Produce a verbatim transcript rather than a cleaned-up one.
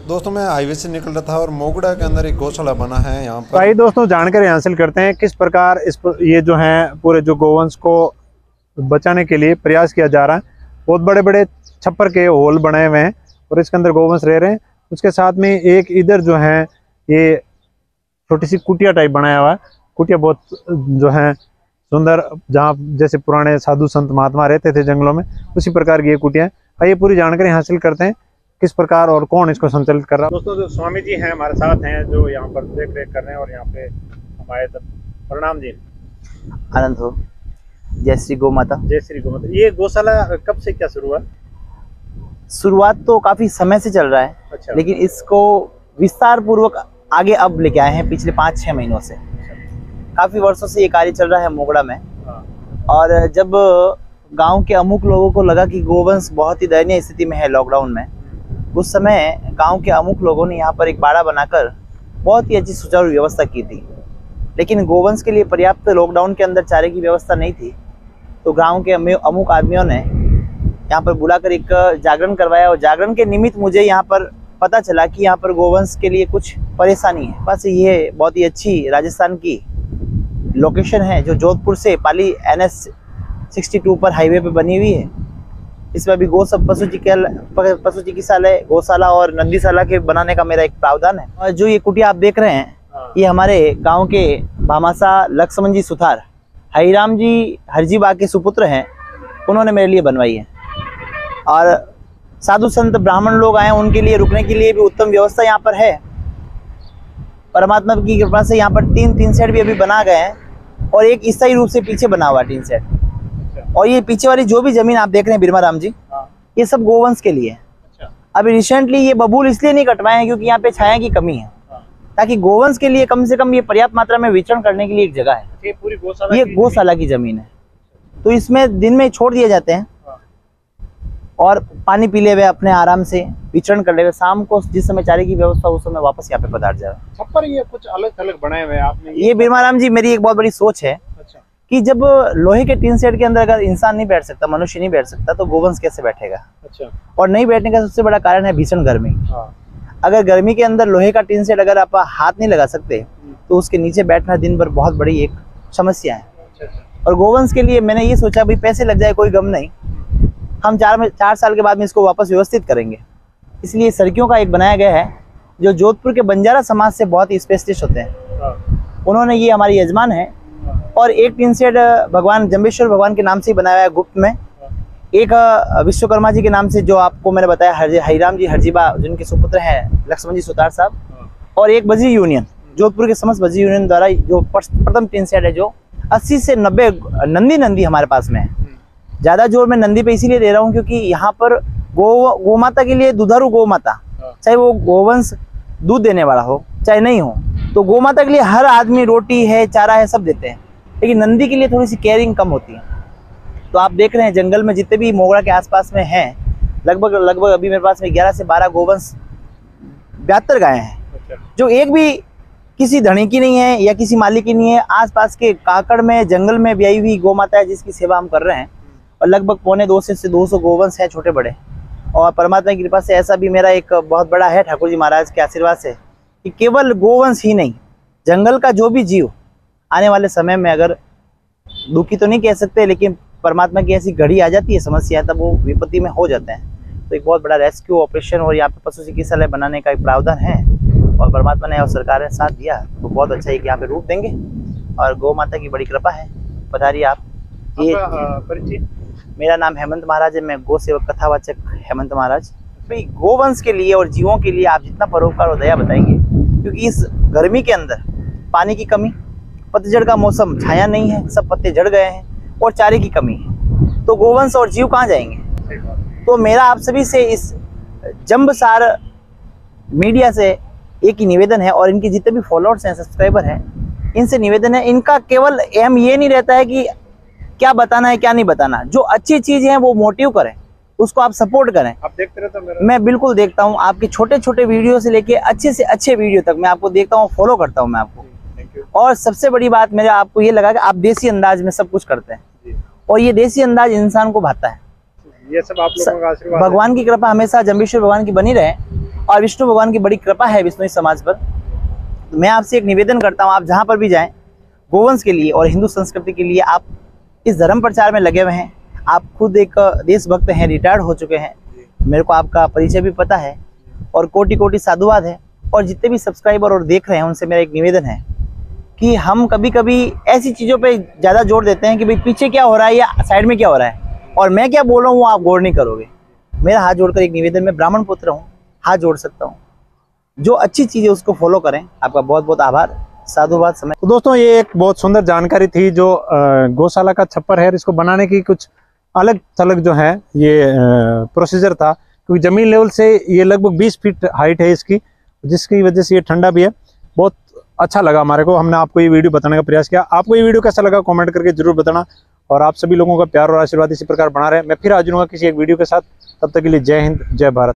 दोस्तों मैं हाईवे से निकल रहा था और मोगड़ा के अंदर एक गौशाला बना है यहाँ पर। भाई दोस्तों जानकारी हासिल करते हैं किस प्रकार इस पर ये जो है पूरे जो गोवंश को बचाने के लिए प्रयास किया जा रहा है। बहुत बड़े बड़े छप्पर के होल बनाए हुए हैं और इसके अंदर गोवंश रह रहे हैं। उसके साथ में एक इधर जो है ये छोटी सी कुटिया टाइप बनाया हुआ है। कुटिया बहुत जो है सुंदर, जहाँ जैसे पुराने साधु संत महात्मा रहते थे जंगलों में, उसी प्रकार की ये कुटिया है। आइए पूरी जानकारी हासिल करते हैं किस प्रकार और कौन इसको संचालित कर रहा है। दोस्तों जो स्वामी जी हैं हमारे साथ हैं जो यहाँ पर देख रेख कर रहे हैं और यहाँ पे हमारे तक प्रणाम जी। आनंद हो। जय श्री गौ माता। जय श्री गौ माता। ये गौशाला कब से क्या शुरू हुआ? शुरुआत तो काफी समय से चल रहा है। अच्छा। लेकिन इसको विस्तार पूर्वक आगे अब लेके आए हैं पिछले पाँच छह महीनों से। अच्छा। काफी वर्षों से ये कार्य चल रहा है मोगड़ा में। हाँ। और जब गांव के अमुक लोगों को लगा कि गोवंश बहुत ही दयनीय स्थिति में है लॉकडाउन में, उस समय गांव के अमुक लोगों ने यहाँ पर एक बाड़ा बनाकर बहुत ही अच्छी सुचारू व्यवस्था की थी। लेकिन गोवंश के लिए पर्याप्त लॉकडाउन के अंदर चारे की व्यवस्था नहीं थी, तो गांव के अमुक आदमियों ने यहाँ पर बुलाकर एक जागरण करवाया और जागरण के निमित्त मुझे यहाँ पर पता चला कि यहाँ पर गोवंश के लिए कुछ परेशानी है। बस ये बहुत ही अच्छी राजस्थान की लोकेशन है जो जोधपुर से Pali N H sixty two पर हाईवे पे बनी हुई है। इसमें अभी गौ सब पशु चिकित्सालय पशु चिकित्सालय गौशाला और नंदीशाला के बनाने का मेरा एक प्रावधान है। और जो ये कुटिया आप देख रहे हैं ये हमारे गांव के भामासा लक्ष्मण जी सुथार हरिराम जी हरजी बाग के सुपुत्र हैं, उन्होंने मेरे लिए बनवाई है। और साधु संत ब्राह्मण लोग आए, उनके लिए रुकने के लिए भी उत्तम व्यवस्था यहाँ पर है। परमात्मा की कृपा से यहाँ पर तीन तीन सेट भी अभी बना गए हैं और एक स्थायी रूप से पीछे बना हुआ टीन सेट। और ये पीछे वाली जो भी जमीन आप देख रहे हैं बिरमा राम जी, ये सब गोवंश के लिए है। अच्छा। अभी रिसेंटली ये बबूल इसलिए नहीं कटवाए हैं क्योंकि यहाँ पे छाया की कमी है, ताकि गोवंश के लिए कम से कम ये पर्याप्त मात्रा में विचरण करने के लिए एक जगह है। ये पूरी गौशाला ये गौशाला की जमीन है, तो इसमें दिन में छोड़ दिए जाते हैं और पानी पी ले हुए अपने आराम से विचरण कर ले हुए। शाम को जिस समय चारे की व्यवस्था उस समय वापस यहाँ पे पधार जाए। छप्पर ये कुछ अलग अलग बनाए हुए आपने? ये बिरमा राम जी मेरी एक बहुत बड़ी सोच है कि जब लोहे के टीन सेट के अंदर अगर इंसान नहीं बैठ सकता, मनुष्य नहीं बैठ सकता, तो गोवंश कैसे बैठेगा? अच्छा। और नहीं बैठने का सबसे बड़ा कारण है भीषण गर्मी। हाँ। अगर गर्मी के अंदर लोहे का टीन सेट अगर आप हाथ नहीं लगा सकते तो उसके नीचे बैठना दिन भर बहुत बड़ी एक समस्या है। अच्छा। और गोवंश के लिए मैंने ये सोचा भाई पैसे लग जाए कोई गम नहीं, हम चार में चार साल के बाद में इसको वापस व्यवस्थित करेंगे। इसलिए सड़कियों का एक बनाया गया है जो जोधपुर के बंजारा समाज से बहुत ही स्पेशलिस्ट होते हैं। उन्होंने ये हमारी यजमान है। और एक टीन सेट भगवान जम्बेश्वर भगवान के नाम से ही बनाया है गुप्त में, एक विश्वकर्मा जी के नाम से जो आपको मैंने बताया हरिराम जी हरजीबा जिनके सुपुत्र हैं लक्ष्मण जी सुतार साहब, और एक बजरी यूनियन जोधपुर के समस्त बजरी यूनियन द्वारा जो प्रथम टीन सेट है जो अस्सी से नब्बे नंदी नंदी हमारे पास में है। ज्यादा जोर मैं नंदी पे इसीलिए दे रहा हूँ क्योंकि यहाँ पर गो गौ माता के लिए दुधारू गौ माता, चाहे वो गोवंश दूध देने वाला हो चाहे नहीं हो, तो गौ माता के लिए हर आदमी रोटी है चारा है सब देते हैं। लेकिन नंदी के लिए थोड़ी सी केयरिंग कम होती है। तो आप देख रहे हैं जंगल में जितने भी मोगड़ा के आसपास में हैं लगभग लगभग अभी मेरे पास में ग्यारह से बारह गोवंश बहत्तर गायें हैं जो एक भी किसी धनी की नहीं है या किसी मालिक की नहीं है। आसपास के काकड़ में जंगल में ब्याई हुई गौ माता है जिसकी सेवा हम कर रहे हैं। और लगभग पौने दो से दो सौ गोवंश हैं छोटे बड़े। और परमात्मा की कृपा से ऐसा भी मेरा एक बहुत बड़ा है ठाकुर जी महाराज के आशीर्वाद से कि केवल गोवंश ही नहीं, जंगल का जो भी जीव आने वाले समय में अगर दुखी तो नहीं कह सकते, लेकिन परमात्मा की ऐसी घड़ी आ जाती है समस्या, तब वो विपत्ति में हो जाते हैं। तो एक बहुत बड़ा रेस्क्यू ऑपरेशन और यहाँ पे पशु चिकित्सालय बनाने का एक प्रावधान है और परमात्मा ने और सरकार ने साथ दिया तो बहुत अच्छा है कि यहाँ पे रूप देंगे। और गौ माता की बड़ी कृपा है। पधारिए आप। ये परिचय, मेरा नाम हेमंत महाराज है, मैं गौ सेवक कथावाचक हेमंत महाराज। भाई गोवंश के लिए और जीवों के लिए आप जितना परोपकार और दया बताएंगे, क्योंकि इस गर्मी के अंदर पानी की कमी, पतझड़ का मौसम, छाया नहीं है, सब पत्ते झड़ गए हैं और चारे की कमी है, तो गोवंश और जीव कहाँ जाएंगे? तो मेरा आप सभी से इस जंबसार मीडिया से एक ही निवेदन है और इनके जितने भी फॉलोअर्स हैं, सब्सक्राइबर हैं, इनसे निवेदन है, इनका केवल एम ये नहीं रहता है कि क्या बताना है क्या नहीं बताना। जो अच्छी चीज है वो मोटिव करें, उसको आप सपोर्ट करें। आप देखते रहते हो मेरा? मैं बिल्कुल देखता हूँ, आपके छोटे छोटे वीडियो से लेके अच्छे से अच्छे वीडियो तक मैं आपको देखता हूँ, फॉलो करता हूँ मैं आपको। और सबसे बड़ी बात मेरा आपको ये लगा कि आप देसी अंदाज में सब कुछ करते हैं और ये देसी अंदाज इंसान को भाता है। ये सब आप लोगों का आशीर्वाद, भगवान की कृपा हमेशा जम्बेश्वर भगवान की बनी रहे। और विष्णु भगवान की बड़ी कृपा है विष्णुई समाज पर। मैं आपसे एक निवेदन करता हूँ, आप जहाँ पर भी जाएं, गोवंश के लिए और हिंदू संस्कृति के लिए आप इस धर्म प्रचार में लगे हुए हैं। आप खुद एक देशभक्त हैं, रिटायर्ड हो चुके हैं, मेरे को आपका परिचय भी पता है और कोटि कोटि साधुवाद है। और जितने भी सब्सक्राइबर और देख रहे हैं उनसे मेरा एक निवेदन है कि हम कभी कभी ऐसी चीज़ों पे ज़्यादा जोर देते हैं कि भाई पीछे क्या हो रहा है या साइड में क्या हो रहा है, और मैं क्या बोल रहा हूँ वो आप गौर नहीं करोगे। मेरा हाथ जोड़कर एक निवेदन, मैं ब्राह्मण पुत्र हूँ, हाथ जोड़ सकता हूँ, जो अच्छी चीज़ है उसको फॉलो करें। आपका बहुत बहुत आभार, साधुवाद। समय तो दोस्तों ये एक बहुत सुंदर जानकारी थी जो अ, गौशाला का छप्पर है, इसको बनाने की कुछ अलग थलग जो है ये प्रोसीजर था, क्योंकि जमीन लेवल से ये लगभग बीस फीट हाइट है इसकी, जिसकी वजह से ये ठंडा भी है। बहुत अच्छा लगा हमारे को, हमने आपको ये वीडियो बताने का प्रयास किया। आपको ये वीडियो कैसा लगा कमेंट करके जरूर बताना, और आप सभी लोगों का प्यार और आशीर्वाद इसी प्रकार बना रहे। मैं फिर हाजिर हूँगा किसी एक वीडियो के साथ, तब तक के लिए जय हिंद, जय भारत।